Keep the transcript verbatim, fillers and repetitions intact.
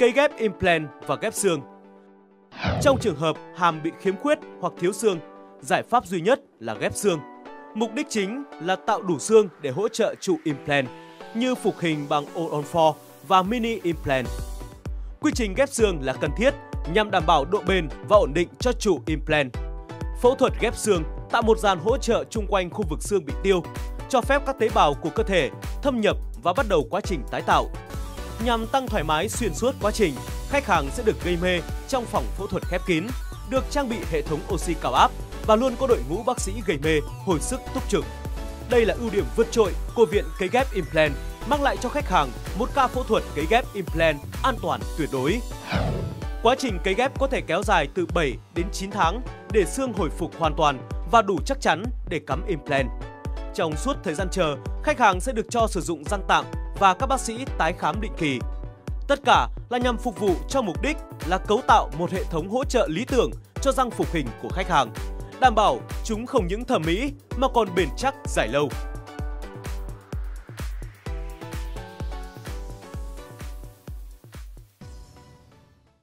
Cấy ghép implant và ghép xương. Trong trường hợp hàm bị khiếm khuyết hoặc thiếu xương, giải pháp duy nhất là ghép xương. Mục đích chính là tạo đủ xương để hỗ trợ trụ implant, như phục hình bằng all-on four và mini implant. Quy trình ghép xương là cần thiết nhằm đảm bảo độ bền và ổn định cho trụ implant. Phẫu thuật ghép xương tạo một dàn hỗ trợ chung quanh khu vực xương bị tiêu, cho phép các tế bào của cơ thể thâm nhập và bắt đầu quá trình tái tạo. Nhằm tăng thoải mái xuyên suốt quá trình, khách hàng sẽ được gây mê trong phòng phẫu thuật khép kín, được trang bị hệ thống oxy cao áp và luôn có đội ngũ bác sĩ gây mê hồi sức túc trực. Đây là ưu điểm vượt trội của viện cấy ghép implant, mang lại cho khách hàng một ca phẫu thuật cấy ghép implant an toàn tuyệt đối. Quá trình cấy ghép có thể kéo dài từ bảy đến chín tháng để xương hồi phục hoàn toàn và đủ chắc chắn để cắm implant. Trong suốt thời gian chờ, khách hàng sẽ được cho sử dụng răng tạm và các bác sĩ tái khám định kỳ. Tất cả là nhằm phục vụ cho mục đích là cấu tạo một hệ thống hỗ trợ lý tưởng cho răng phục hình của khách hàng, đảm bảo chúng không những thẩm mỹ mà còn bền chắc dài lâu.